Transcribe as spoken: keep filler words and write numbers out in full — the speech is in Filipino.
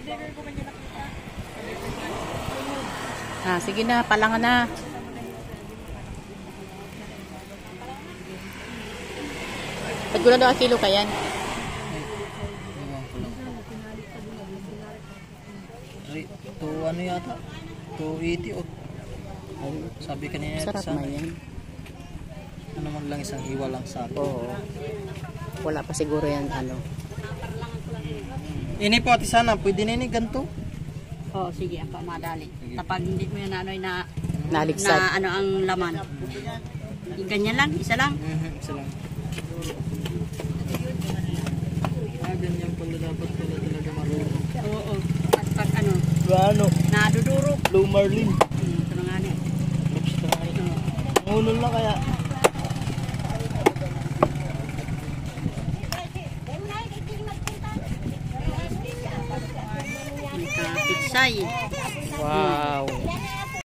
Ah, sige na, palangan na. Ba't gula daw kilo ka yan? two ano yata? two eighty o sabi kanina yata. Sarap na yan. Ano man lang isang hiwa lang sa akin. Oo. Wala pa siguro yan ano. Ini po ati sana, pwede na ini ganito? Oo, sige, ako madali. Kapag hindi mo yan ano na, Naligsad. na ano ang laman. Ganyan lang, isa lang. Mhm, isa lang. Ah, ganyan pala dapat pala talaga marunong. Oo. At pag ano, Ano? nadudurog. Blue marlin. Hmm, ito na nga niya. Ito na ito. Ngunol na kaya. May kapitsay. Wow.